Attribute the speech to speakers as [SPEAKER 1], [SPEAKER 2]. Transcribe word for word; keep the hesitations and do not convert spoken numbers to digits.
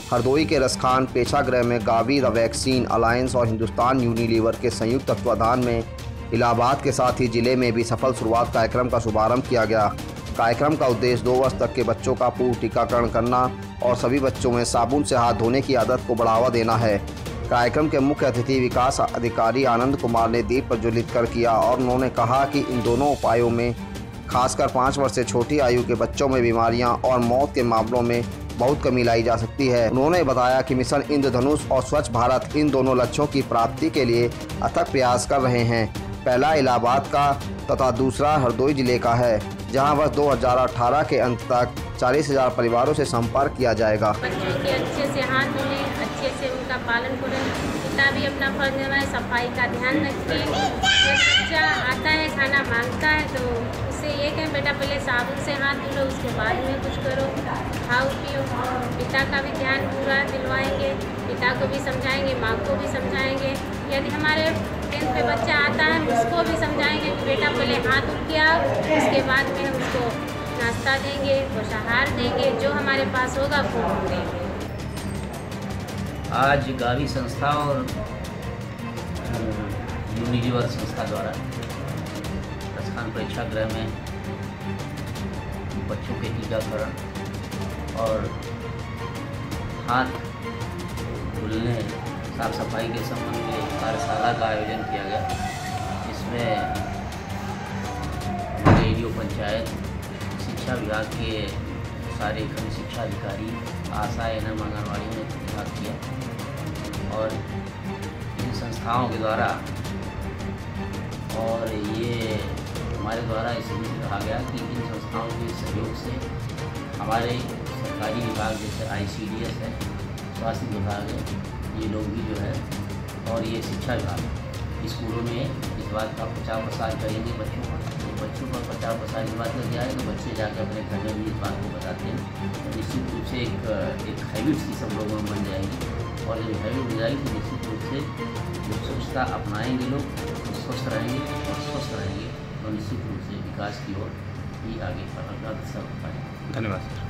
[SPEAKER 1] हरदोई के रसखान प्रेक्षागृह में गावी द वैक्सीन अलायंस और हिंदुस्तान यूनिलीवर के संयुक्त तत्वाधान में इलाहाबाद के साथ ही जिले में भी सफल शुरुआत कार्यक्रम का शुभारंभ किया गया। कार्यक्रम का उद्देश्य दो वर्ष तक के बच्चों का पूर्व टीकाकरण करना और सभी बच्चों में साबुन से हाथ धोने की आदत को बढ़ावा देना है। कार्यक्रम के मुख्य अतिथि विकास अधिकारी आनंद कुमार ने दीप प्रज्वलित कर किया और उन्होंने कहा कि इन दोनों उपायों में खासकर पाँच वर्ष से छोटी आयु के बच्चों में बीमारियां और मौत के मामलों में बहुत कमी लाई जा सकती है। उन्होंने बताया कि मिशन इंद्रधनुष और स्वच्छ भारत इन दोनों लक्ष्यों की प्राप्ति के लिए अथक प्रयास कर रहे हैं। पहला इलाहाबाद का तथा दूसरा हरदोई जिले का है, जहां वर्ष दो हज़ार अठारह के अंत तक चालीस हजार परिवारों से संपर्क किया जाएगा।
[SPEAKER 2] बच्चों के अच्छे से हाथ धोलें, अच्छे से उनका पालन करें, पिता भी अपना फर्ज निभाए, सफाई का ध्यान रखें। जब बच्चा आता है खाना मांगता है तो उससे ये कहें बेटा पहले साबुन से हाथ धो लो, उसके बाद में कुछ करो, खाओ पियो। पिता का भी ध्यान पूरा दिलवाएंगे, पिता को भी समझाएंगे, माँ को भी समझाएंगे। यदि हमारे टेंथ पे बच्चा आता है उसको भी समझाएंगे कि बेटा पहले हाथ धो के आओ, उसके बाद में हम उसको नाश्ता देंगे, पोषाहार देंगे, जो हमारे पास होगा वो हम देंगे।
[SPEAKER 3] आज गावी संस्था और यूनिलीवर संस्था द्वारा रसखान प्रेक्षागृह में बच्चों के टीकाकरण और हाथ धुलने साफ सफाई के संबंध में कार्यशाला का आयोजन किया गया। इसमें रेडियो पंचायत, शिक्षा विभाग के सारे खंड शिक्षा अधिकारी, आशा एवं आंगनबाड़ी ने भाग किया और इन संस्थाओं के द्वारा और ये हमारे द्वारा इसलिए कहा गया कि इन संस्थाओं के सहयोग से हमारे सरकारी विभाग जैसे आई सी डी एस है, स्वास्थ्य विभाग है, ये लोग भी जो है और ये शिक्षा विभाग स्कूलों में इस बात का प्रचार प्रसार करेंगे बच्चों का। तो बच्चों का प्रचार प्रसार इस बात कर जाए तो बच्चे जाकर अपने घर में भी इस बात को बताते हैं। तो निश्चित रूप से एक एक हैबिट्स की सब लोगों में बन जाएगी और जब हैबिट हो जाएगी तो निश्चित रूप से जो स्वच्छता अपनाएंगे लोग तो स्वस्थ रहेंगे और स्वस्थ रहेंगे तो निश्चित रूप से विकास की ओर ही आगे बढ़ना सब पाएंगे।
[SPEAKER 1] धन्यवाद।